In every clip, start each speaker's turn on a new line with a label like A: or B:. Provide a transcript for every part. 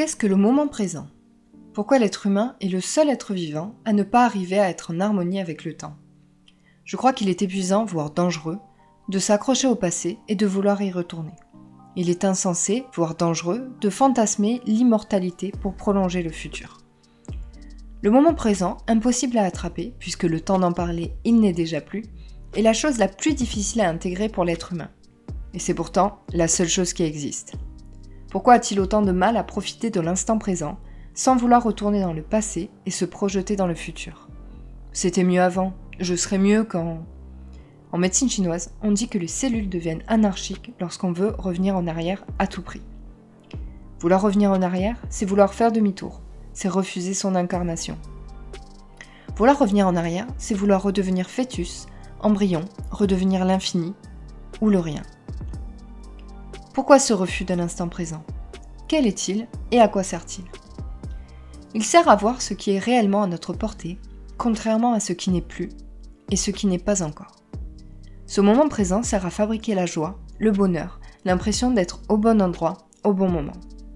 A: Qu'est-ce que le moment présent? Pourquoi l'être humain est le seul être vivant à ne pas arriver à être en harmonie avec le temps? Je crois qu'il est épuisant, voire dangereux, de s'accrocher au passé et de vouloir y retourner. Il est insensé, voire dangereux, de fantasmer l'immortalité pour prolonger le futur. Le moment présent, impossible à attraper, puisque le temps d'en parler, il n'est déjà plus, est la chose la plus difficile à intégrer pour l'être humain. Et c'est pourtant la seule chose qui existe. Pourquoi a-t-il autant de mal à profiter de l'instant présent, sans vouloir retourner dans le passé et se projeter dans le futur? C'était mieux avant, je serais mieux quand... En médecine chinoise, on dit que les cellules deviennent anarchiques lorsqu'on veut revenir en arrière à tout prix. Vouloir revenir en arrière, c'est vouloir faire demi-tour, c'est refuser son incarnation. Vouloir revenir en arrière, c'est vouloir redevenir fœtus, embryon, redevenir l'infini ou le rien. Pourquoi ce refus de l'instant présent? Quel est-il et à quoi sert-il? Il sert à voir ce qui est réellement à notre portée, contrairement à ce qui n'est plus et ce qui n'est pas encore. Ce moment présent sert à fabriquer la joie, le bonheur, l'impression d'être au bon endroit, au bon moment.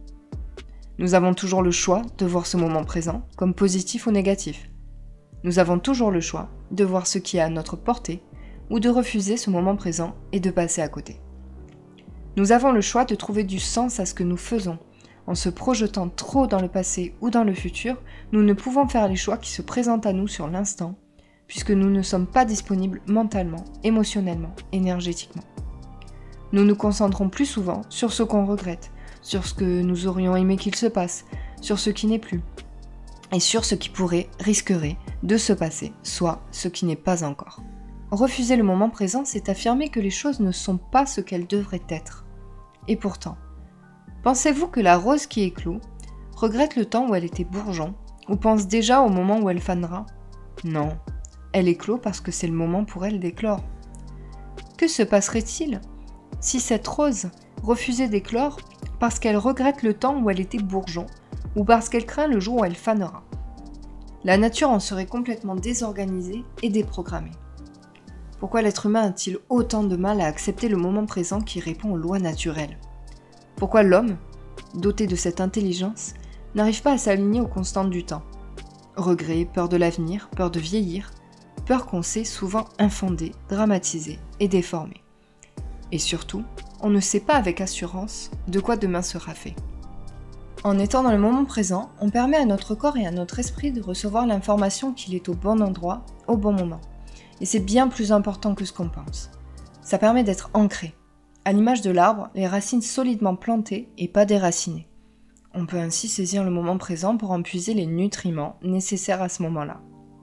A: Nous avons toujours le choix de voir ce moment présent comme positif ou négatif. Nous avons toujours le choix de voir ce qui est à notre portée ou de refuser ce moment présent et de passer à côté. Nous avons le choix de trouver du sens à ce que nous faisons. En se projetant trop dans le passé ou dans le futur, nous ne pouvons faire les choix qui se présentent à nous sur l'instant, puisque nous ne sommes pas disponibles mentalement, émotionnellement, énergétiquement. Nous nous concentrons plus souvent sur ce qu'on regrette, sur ce que nous aurions aimé qu'il se passe, sur ce qui n'est plus, et sur ce qui pourrait, risquerait de se passer, soit ce qui n'est pas encore. Refuser le moment présent, c'est affirmer que les choses ne sont pas ce qu'elles devraient être. Et pourtant, pensez-vous que la rose qui éclot regrette le temps où elle était bourgeon, ou pense déjà au moment où elle fanera? Non. Elle éclot parce que c'est le moment pour elle d'éclore. Que se passerait-il si cette rose refusait d'éclore parce qu'elle regrette le temps où elle était bourgeon ou parce qu'elle craint le jour où elle fanera? La nature en serait complètement désorganisée et déprogrammée. Pourquoi l'être humain a-t-il autant de mal à accepter le moment présent qui répond aux lois naturelles? Pourquoi l'homme, doté de cette intelligence, n'arrive pas à s'aligner aux constantes du temps? Regret, peur de l'avenir, peur de vieillir, peur qu'on sait souvent infondée, dramatisée et déformée. Et surtout, on ne sait pas avec assurance de quoi demain sera fait. En étant dans le moment présent, on permet à notre corps et à notre esprit de recevoir l'information qu'il est au bon endroit, au bon moment. Et c'est bien plus important que ce qu'on pense. Ça permet d'être ancré. À l'image de l'arbre, les racines solidement plantées et pas déracinées. On peut ainsi saisir le moment présent pour en puiser les nutriments nécessaires à ce moment-là.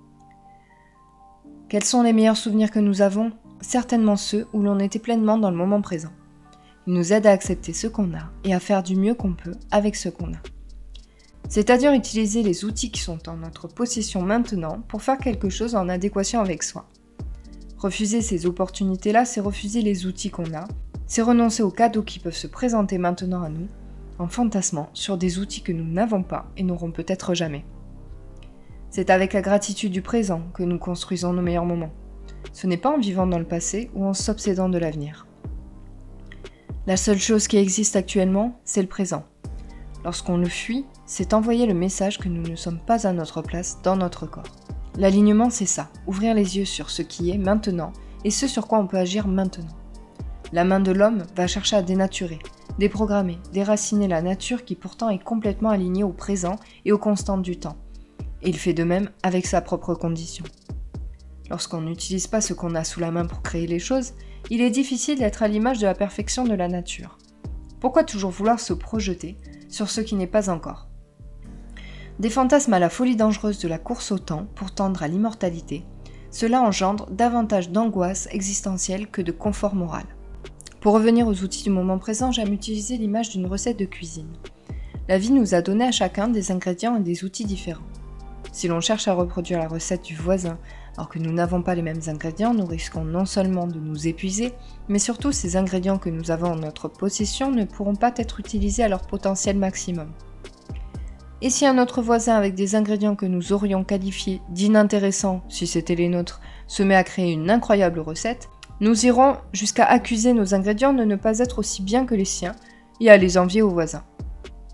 A: Quels sont les meilleurs souvenirs que nous avons? Certainement ceux où l'on était pleinement dans le moment présent. Ils nous aident à accepter ce qu'on a et à faire du mieux qu'on peut avec ce qu'on a. C'est-à-dire utiliser les outils qui sont en notre possession maintenant pour faire quelque chose en adéquation avec soi. Refuser ces opportunités-là, c'est refuser les outils qu'on a, c'est renoncer aux cadeaux qui peuvent se présenter maintenant à nous, en fantasmant sur des outils que nous n'avons pas et n'aurons peut-être jamais. C'est avec la gratitude du présent que nous construisons nos meilleurs moments. Ce n'est pas en vivant dans le passé ou en s'obsédant de l'avenir. La seule chose qui existe actuellement, c'est le présent. Lorsqu'on le fuit, c'est envoyer le message que nous ne sommes pas à notre place dans notre corps. L'alignement, c'est ça, ouvrir les yeux sur ce qui est maintenant et ce sur quoi on peut agir maintenant. La main de l'homme va chercher à dénaturer, déprogrammer, déraciner la nature qui pourtant est complètement alignée au présent et aux constantes du temps. Et il fait de même avec sa propre condition. Lorsqu'on n'utilise pas ce qu'on a sous la main pour créer les choses, il est difficile d'être à l'image de la perfection de la nature. Pourquoi toujours vouloir se projeter sur ce qui n'est pas encore? Des fantasmes à la folie dangereuse de la course au temps pour tendre à l'immortalité, cela engendre davantage d'angoisse existentielle que de confort moral. Pour revenir aux outils du moment présent, j'aime utiliser l'image d'une recette de cuisine. La vie nous a donné à chacun des ingrédients et des outils différents. Si l'on cherche à reproduire la recette du voisin, alors que nous n'avons pas les mêmes ingrédients, nous risquons non seulement de nous épuiser, mais surtout ces ingrédients que nous avons en notre possession ne pourront pas être utilisés à leur potentiel maximum. Et si un autre voisin avec des ingrédients que nous aurions qualifiés d'inintéressants si c'était les nôtres se met à créer une incroyable recette, nous irons jusqu'à accuser nos ingrédients de ne pas être aussi bien que les siens et à les envier aux voisins.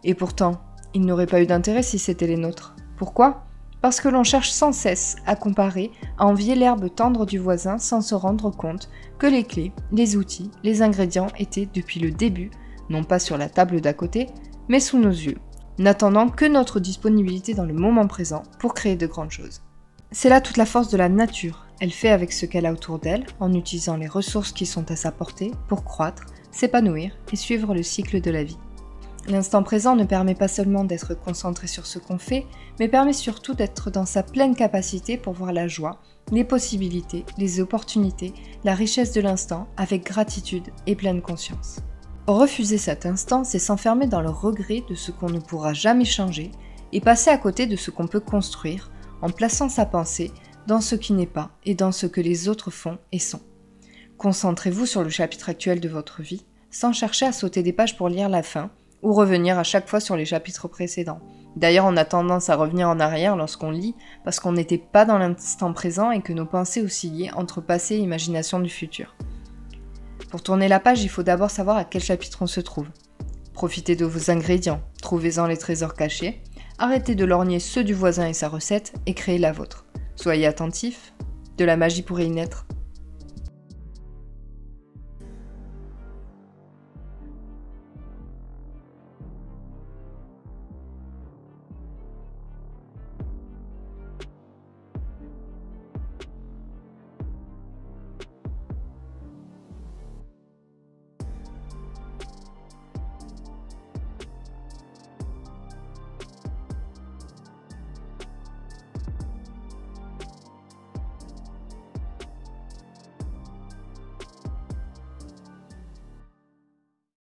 A: Et pourtant, ils n'auraient pas eu d'intérêt si c'était les nôtres. Pourquoi ? Parce que l'on cherche sans cesse à comparer, à envier l'herbe tendre du voisin sans se rendre compte que les clés, les outils, les ingrédients étaient depuis le début, non pas sur la table d'à côté, mais sous nos yeux, n'attendant que notre disponibilité dans le moment présent pour créer de grandes choses. C'est là toute la force de la nature. Elle fait avec ce qu'elle a autour d'elle, en utilisant les ressources qui sont à sa portée pour croître, s'épanouir et suivre le cycle de la vie. L'instant présent ne permet pas seulement d'être concentré sur ce qu'on fait, mais permet surtout d'être dans sa pleine capacité pour voir la joie, les possibilités, les opportunités, la richesse de l'instant avec gratitude et pleine conscience. Refuser cet instant, c'est s'enfermer dans le regret de ce qu'on ne pourra jamais changer et passer à côté de ce qu'on peut construire en plaçant sa pensée dans ce qui n'est pas et dans ce que les autres font et sont. Concentrez-vous sur le chapitre actuel de votre vie, sans chercher à sauter des pages pour lire la fin, ou revenir à chaque fois sur les chapitres précédents. D'ailleurs, on a tendance à revenir en arrière lorsqu'on lit, parce qu'on n'était pas dans l'instant présent et que nos pensées oscillaient entre passé et imagination du futur. Pour tourner la page, il faut d'abord savoir à quel chapitre on se trouve. Profitez de vos ingrédients, trouvez-en les trésors cachés, arrêtez de lorgner ceux du voisin et sa recette, et créez la vôtre. Soyez attentifs, de la magie pourrait y naître.